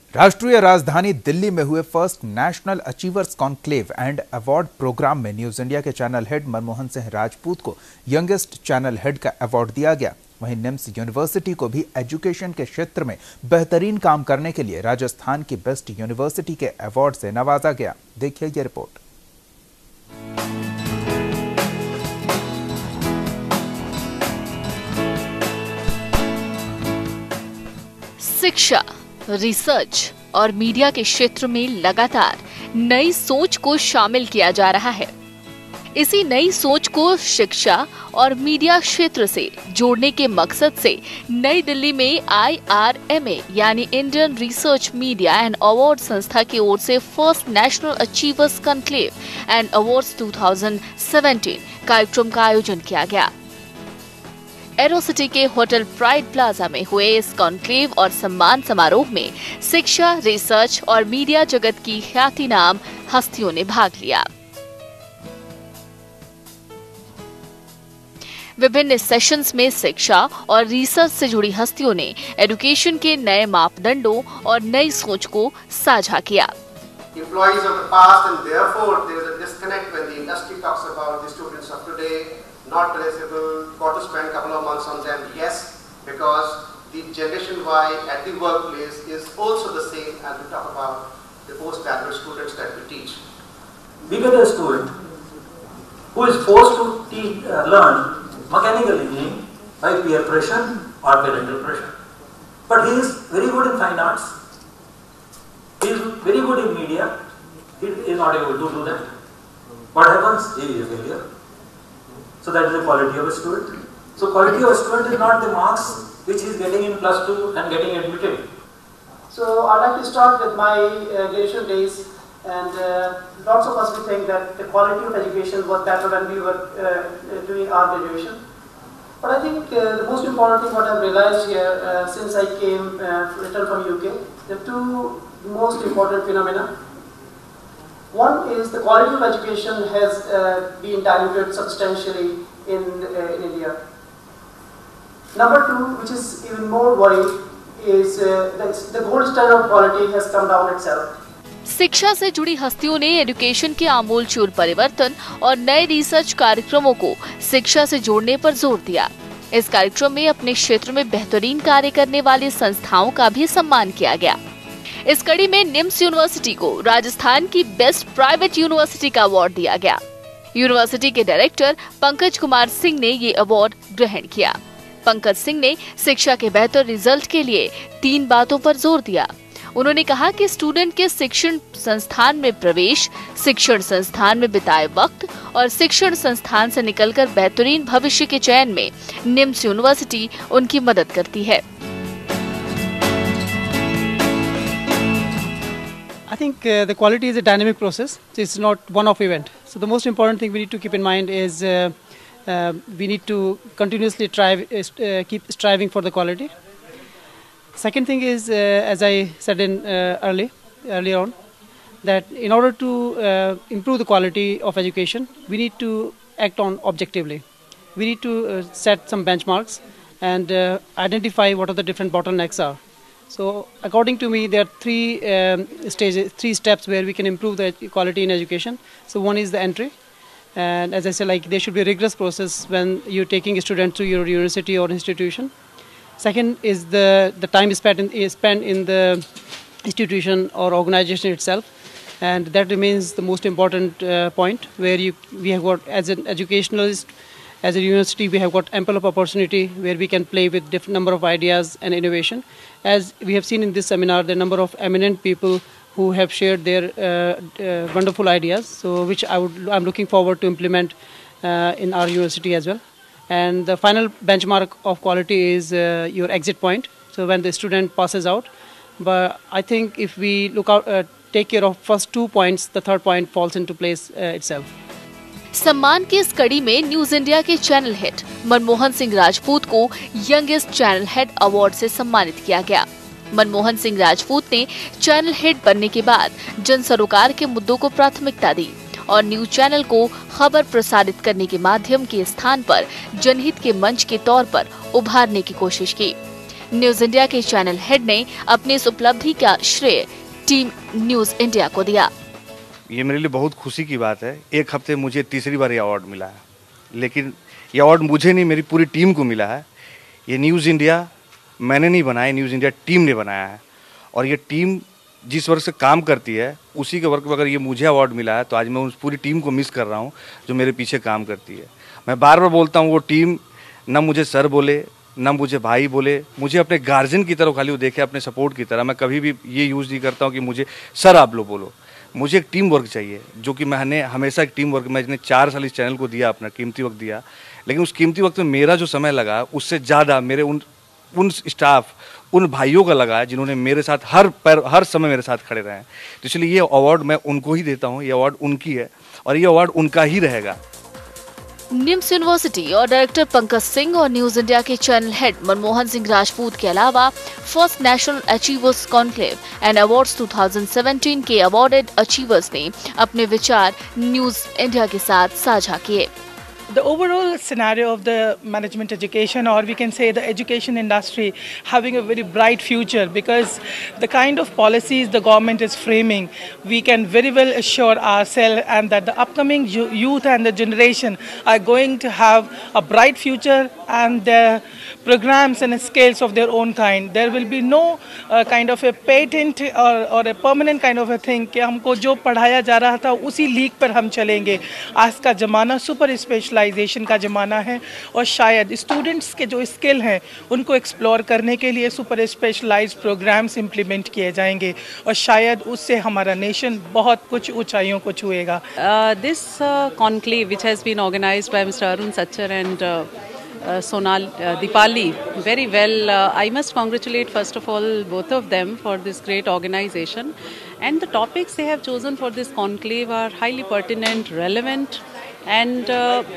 राष्ट्रीय राजधानी दिल्ली में हुए first national achievers conclave and award program में न्यूज इंडिया के चैनल हेड मनमोहन सिंह राजपूत को यंगेस्ट चैनल हेड का अवार्ड दिया गया। वहीं निम्स यूनिवर्सिटी को भी एजुकेशन के क्षेत्र में बेहतरीन काम करने के लिए राजस्थान की बेस्ट यूनिवर्सिटी के अवार्ड से नवाजा गया। देखिए ये रिपोर्ट। शिक्षा, रिसर्च और मीडिया के क्षेत्र में लगातार नई सोच को शामिल किया जा रहा है। इसी नई सोच को शिक्षा और मीडिया क्षेत्र से जोड़ने के मकसद से नई दिल्ली में IRMA यानी Indian research media and award संस्था की ओर से first national achievers conclave and awards 2017 कार्यक्रम का आयोजन किया गया। एरोसिटी के होटल प्राइड प्लाजा में हुए इस कॉन्क्लेव और सम्मान समारोह में शिक्षा, रिसर्च और मीडिया जगत की ख्यातिनाम हस्तियों ने भाग लिया। विभिन्न सेशंस में शिक्षा और रिसर्च से जुड़ी हस्तियों ने एजुकेशन के नए मापदंडों और नई सोच को साझा किया। Employees of the past, and therefore there is a disconnect when the industry talks about the students of today, not traceable, got to spend a couple of months on them. Yes, because the generation Y at the workplace is also the same as we talk about the postgraduate students that we teach. We get a student who is forced to learn mechanical engineering by peer pressure or parental pressure. But he is very good in fine arts. He is very good in media. He is not able to do that. What happens? He is a failure. So that is the quality of a student. So quality of a student is not the marks which he is getting in +2 and getting admitted. So I'd like to start with my graduation days, and lots of us we think that the quality of education was better when we were doing our graduation. But I think the most important thing what I've realized here since I came returned from UK, the two most important phenomena. One is the quality of education has been diluted substantially in India. Number two, which is even more worrying, is the gold standard of quality has come down itself. शिक्षा से जुड़ी हस्तियों ने education के आमूलचूल परिवर्तन और नए रिसर्च कार्यक्रमों को शिक्षा से जोड़ने पर जोर दिया। इस कार्यक्रम में अपने क्षेत्र में बेहतरीन कार्य करने वाली संस्थाओं का भी सम्मान किया गया। इस कड़ी में निम्स यूनिवर्सिटी को राजस्थान की बेस्ट प्राइवेट यूनिवर्सिटी का अवार्ड दिया गया। यूनिवर्सिटी के डायरेक्टर पंकज कुमार सिंह ने ये अवार्ड ग्रहण किया। पंकज सिंह ने शिक्षा के बेहतर रिजल्ट के लिए 3 बातों पर जोर दिया। उन्होंने कहा कि स्टूडेंट के शिक्षण संस्थान में प्रवेश, शिक्षण संस्थान में बिताए वक्त और शिक्षण संस्थान से निकलकर बेहतरीन भविष्य के चयन में निम्स यूनिवर्सिटी उनकी मदद करती है। I think the quality is a dynamic process. It's not one-off event. So the most important thing we need to keep in mind is we need to continuously keep striving for the quality. Second thing is, as I said earlier on, that in order to improve the quality of education, we need to act on objectively. We need to set some benchmarks and identify what are the different bottlenecks are. So according to me, there are 3 steps where we can improve the quality in education. So one is the entry, and as I said, like there should be a rigorous process when you're taking a student to your university or institution. Second is the time spent in the institution or organization itself, and that remains the most important point where we have got, as an educationalist, as a university, we have got ample of opportunity where we can play with different number of ideas and innovation. As we have seen in this seminar, the number of eminent people who have shared their wonderful ideas, so which I'm looking forward to implement in our university as well. And the final benchmark of quality is your exit point. So when the student passes out, but I think if we take care of first 2 points, the third point falls into place itself. सम्मान की इस कड़ी में news India के channel head Manmohan Singh Rajput को youngest channel head award से सम्मानित किया गया। मनमोहन सिंह राजपूत ने चैनल हेड बनने के बाद जन सरोकार के मुद्दों को प्राथमिकता दी और न्यूज चैनल को खबर प्रसारित करने के माध्यम के स्थान पर जनहित के मंच के तौर पर उभारने की कोशिश की। न्यूज इंडिया के चैनल हेड ने अपनी इस उपलब्धि का श्रेय टीम न्यूज इंडिया को दिया। ये मेरे लिए बहुत खुशी की बात है। एक हफ्ते मुझे तीसरी बार ये अवार्ड मिला है, लेकिन ये अवार्ड मुझे नहीं, मेरी पूरी टीम को मिला है। ये न्यूज़ इंडिया मैंने नहीं बनाया, न्यूज़ इंडिया टीम ने बनाया है। और ये टीम जिस वर्क से काम करती है उसी के वर्क में अगर ये मुझे अवार्ड मिला है तो आज मैं उस पूरी टीम को मिस कर रहा हूँ जो मेरे पीछे काम करती है। मैं बार बार बोलता हूँ, वो टीम ना मुझे सर बोले ना मुझे भाई बोले, मुझे अपने गार्जियन की तरह खाली वो देखे, अपने सपोर्ट की तरह। मैं कभी भी ये यूज़ नहीं करता हूँ कि मुझे सर आप लोग बोलो। मुझे एक टीम वर्क चाहिए, जो कि मैंने हमेशा एक टीम वर्क मैंने 4 साल इस चैनल को दिया, अपना कीमती वक्त दिया। लेकिन उस कीमती वक्त में मेरा जो समय लगा उससे ज़्यादा मेरे उन स्टाफ, उन भाइयों का लगा जिन्होंने मेरे साथ हर समय मेरे साथ खड़े रहे हैं। तो इसलिए ये अवार्ड मैं उनको ही देता हूँ, ये अवार्ड उनकी है और ये अवार्ड उनका ही रहेगा। निम्स यूनिवर्सिटी और डायरेक्टर पंकज सिंह और न्यूज इंडिया के चैनल हेड मनमोहन सिंह राजपूत के अलावा first national achievers conclave and awards 2017 के अवार्डेड अचीवर्स ने अपने विचार न्यूज इंडिया के साथ साझा किए। The overall scenario of the management education, or we can say the education industry, having a very bright future, because the kind of policies the government is framing, we can very well assure ourselves and that the upcoming youth and the generation are going to have a bright future and their programs and skills of their own kind. There will be no kind of a patent or a permanent kind of a thing कि हमको जो पढ़ाया जा रहा था उसी leak पर हम चलेंगे। आज का ज़माना सुपर स्पेशलाइजेशन का ज़माना है और शायद स्टूडेंट्स के जो स्किल हैं उनको एक्सप्लोर करने के लिए सुपर स्पेशलाइज्ड प्रोग्राम्स इम्प्लीमेंट किए जाएंगे और शायद उससे हमारा नेशन बहुत कुछ ऊंचाइयों को छुएगा। This conclave which has been organized by Mr. Arun Sachar and Sonal Dipali, very well. I must congratulate first of all both of them for this great organization, and the topics they have chosen for this conclave are highly pertinent, relevant, and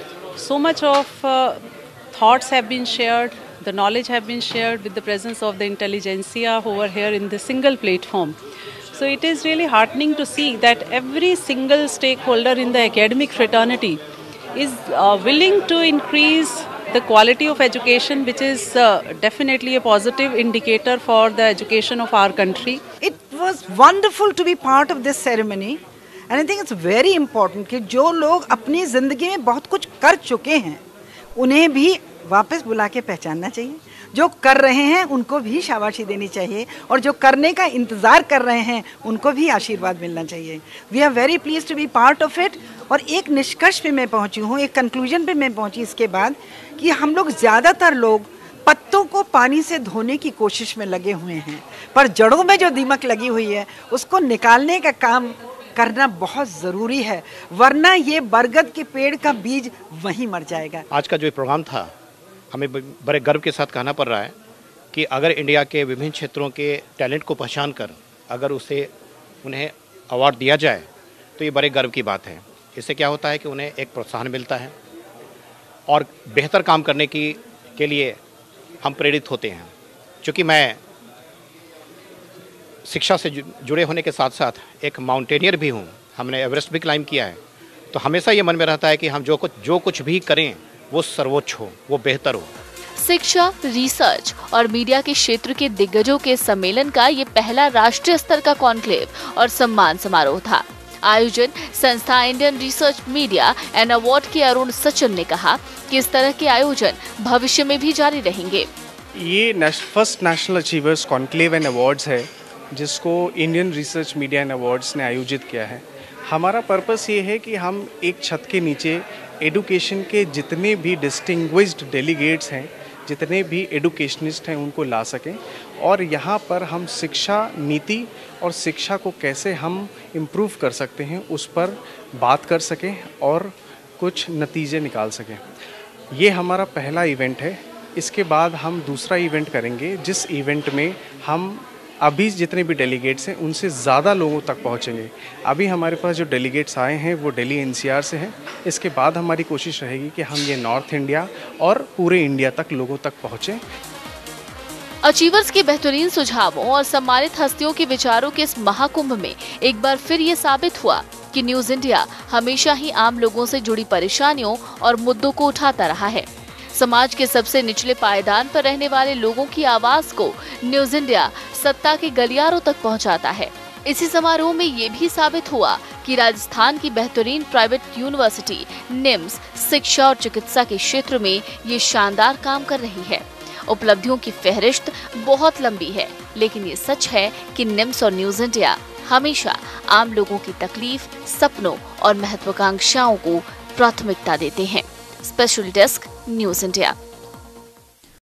so much of thoughts have been shared, the knowledge have been shared with the presence of the intelligentsia over here in the single platform. So it is really heartening to see that every single stakeholder in the academic fraternity is willing to increase the quality of education, which is definitely a positive indicator for the education of our country. It was wonderful to be part of this ceremony, and I think it's very important कि जो लोग अपनी ज़िंदगी में बहुत कुछ कर चुके हैं उन्हें भी वापस बुला के पहचानना चाहिए। जो कर रहे हैं उनको भी शाबाशी देनी चाहिए और जो करने का इंतज़ार कर रहे हैं उनको भी आशीर्वाद मिलना चाहिए। We are very please to be part of it. और एक निष्कर्ष पे मैं पहुंची हूँ, एक कंक्लूजन पे मैं पहुंची इसके बाद कि हम लोग ज़्यादातर लोग पत्तों को पानी से धोने की कोशिश में लगे हुए हैं, पर जड़ों में जो दीमक लगी हुई है उसको निकालने का काम करना बहुत ज़रूरी है, वरना ये बरगद के पेड़ का बीज वहीं मर जाएगा। आज का जो प्रोग्राम था, हमें बड़े गर्व के साथ कहना पड़ रहा है कि अगर इंडिया के विभिन्न क्षेत्रों के टैलेंट को पहचान कर अगर उन्हें अवार्ड दिया जाए तो ये बड़े गर्व की बात है। इससे क्या होता है कि उन्हें एक प्रोत्साहन मिलता है और बेहतर काम करने के लिए हम प्रेरित होते हैं। क्योंकि मैं शिक्षा से जुड़े होने के साथ साथ एक माउंटेनियर भी हूँ, हमने एवरेस्ट भी क्लाइंब किया है, तो हमेशा ये मन में रहता है कि हम जो कुछ भी करें वो सर्वोच्च हो, वो बेहतर हो। शिक्षा, रिसर्च और मीडिया के क्षेत्र के दिग्गजों के सम्मेलन का ये पहला राष्ट्रीय स्तर का कॉन्क्लेव और सम्मान समारोह था। आयोजन संस्था Indian research media and award के अरुण सचिन ने कहा कि इस तरह के आयोजन भविष्य में भी जारी रहेंगे। ये first national achievers conclave and awards है जिसको Indian research media and awards ने आयोजित किया है। हमारा पर्पस ये है कि हम एक छत के नीचे एडुकेशन के जितने भी डिस्टिंग्विश्ड डेलीगेट्स हैं, जितने भी एडुकेशनिस्ट हैं, उनको ला सकें और यहाँ पर हम शिक्षा नीति और शिक्षा को कैसे हम इम्प्रूव कर सकते हैं उस पर बात कर सकें और कुछ नतीजे निकाल सकें। ये हमारा पहला इवेंट है। इसके बाद हम दूसरा इवेंट करेंगे जिस इवेंट में हम अभी जितने भी डेलीगेट्स हैं उनसे ज़्यादा लोगों तक पहुंचेंगे। अभी हमारे पास जो डेलीगेट्स आए हैं वो दिल्ली एनसीआर से हैं। इसके बाद हमारी कोशिश रहेगी कि हम ये नॉर्थ इंडिया और पूरे इंडिया तक लोगों तक पहुँचें। अचीवर्स के बेहतरीन सुझावों और सम्मानित हस्तियों के विचारों के इस महाकुंभ में एक बार फिर ये साबित हुआ कि न्यूज इंडिया हमेशा ही आम लोगों से जुड़ी परेशानियों और मुद्दों को उठाता रहा है। समाज के सबसे निचले पायदान पर रहने वाले लोगों की आवाज को न्यूज इंडिया सत्ता के गलियारों तक पहुंचाता है। इसी समारोह में ये भी साबित हुआ कि राजस्थान की बेहतरीन प्राइवेट यूनिवर्सिटी निम्स शिक्षा और चिकित्सा के क्षेत्र में ये शानदार काम कर रही है। उपलब्धियों की फहरिस्त बहुत लंबी है, लेकिन ये सच है कि निम्स और न्यूज इंडिया हमेशा आम लोगों की तकलीफ, सपनों और महत्वाकांक्षाओं को प्राथमिकता देते हैं। Special desk, news India.